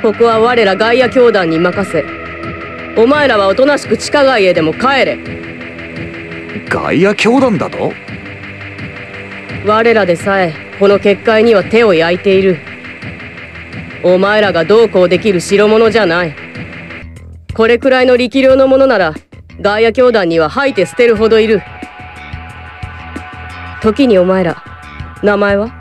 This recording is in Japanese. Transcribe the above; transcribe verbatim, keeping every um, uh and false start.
ここは我らガイア教団に任せ、お前らはおとなしく地下街へでも帰れ。 ガイア教団だと？ 我らでさえこの結界には手を焼いている。お前らがどうこうできる代物じゃない。これくらいの力量のものならガイア教団には吐いて捨てるほどいる。時にお前ら名前は？